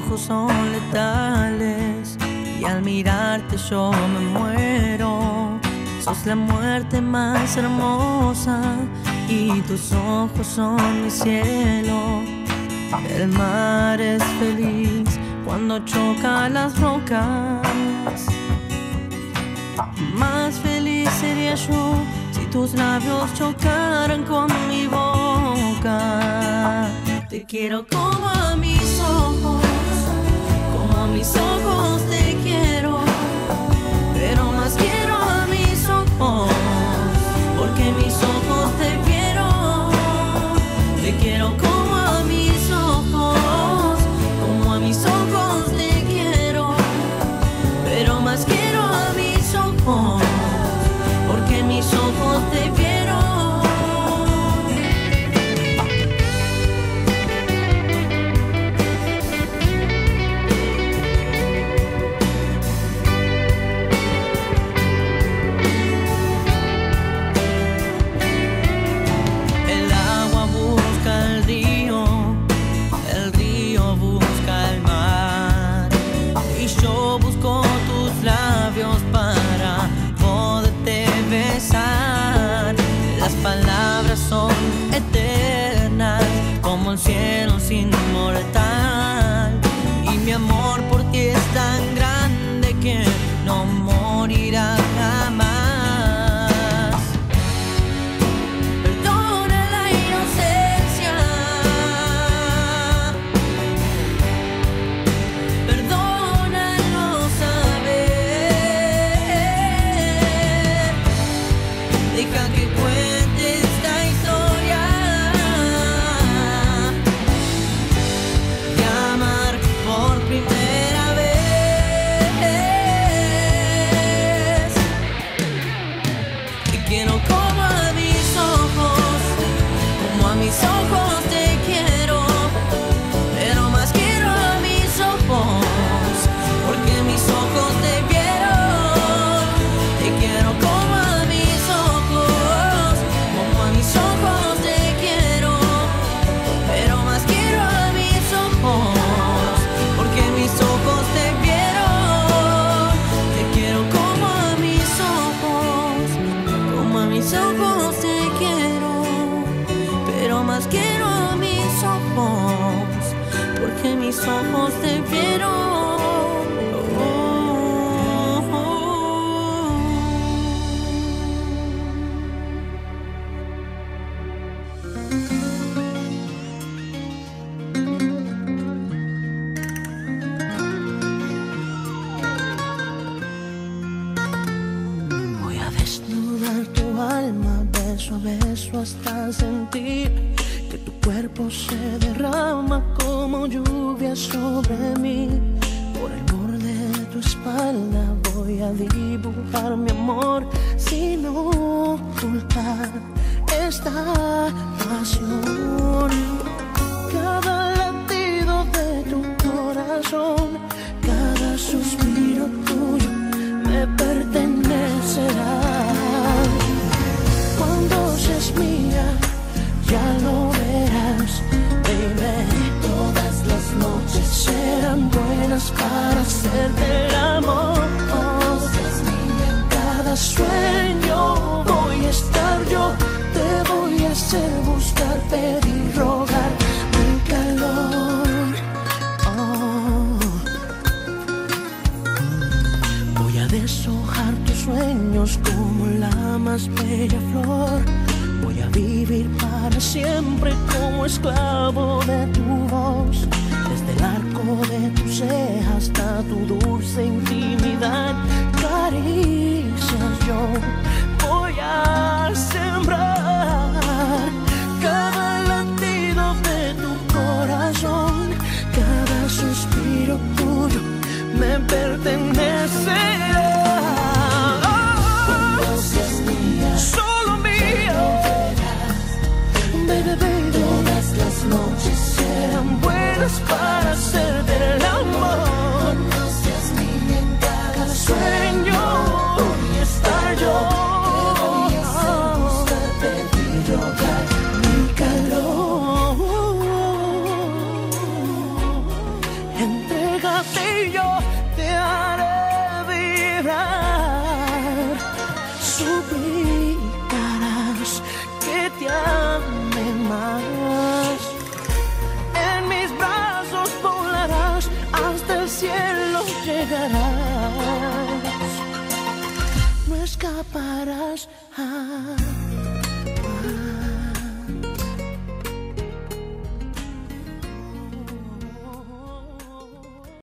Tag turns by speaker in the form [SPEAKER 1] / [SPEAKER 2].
[SPEAKER 1] ojos son letales y al mirarte yo me muero. Sos la muerte más hermosa y tus ojos son mi cielo. El mar es feliz cuando choca las rocas. Más feliz sería yo si tus labios chocaran con mi boca. Te quiero como a mis ojos, como a mis ojos te quiero, pero más quiero a mis ojos, porque mis ojos te quiero. Te quiero como a mis ojos, como a mis ojos te quiero, pero más quiero a mis ojos, porque mis ojos te quiero. Las palabras son eternas como el cielo sin mortal, y mi amor por ti es tan grande que no morirá jamás. Perdona la inocencia, perdona el no saber. Deja que cuente esta historia de amar por primera vez. Te quiero como a mis ojos, como a mis ojos te quiero, pero más quiero a mis ojos, porque mis ojos te quiero. Te quiero como a mis ojos, como a mis ojos te quiero, pero más quiero a mis ojos, porque mis ojos te quiero. Te quiero como a mis ojos, como a mis ojos te quiero, pero más quiero a mis ojos, porque mis ojos te quiero. Voy a desnudar tu alma beso a beso hasta sentir que tu cuerpo se derrama como lluvia sobre mí. Por el borde de tu espalda voy a dibujar mi amor sin ocultar esta pasión. Cada latido de tu corazón, cada suspiro tuyo me pertenecerá. Cuando seas mía, ya lo verás, baby. Todas las noches serán buenas para hacerte el amor. Cada sueño voy a estar yo, te voy a hacer buscar, pedir, rogar mi calor. Voy a deshojar tus sueños como la más bella flor. Voy a vivir para siempre como esclavo de tu voz. Desde el arco de tu ceja hasta tu dulce intimidad, caricias yo voy a sembrar. Cada latido de tu corazón, cada suspiro tuyo me pertenecerá. Solo mía, baby, baby. Todas las noches serán buenas para hacerte el amor. No seas mía en cada sueño, voy a estar yo. Te voy a hacer buscar, pedir, rogar mi calor. Entre
[SPEAKER 2] acércate y yo te haré vibrar. Suplicarás que te ame más. En mis brazos volarás, hasta el cielo llegarás. No escaparás.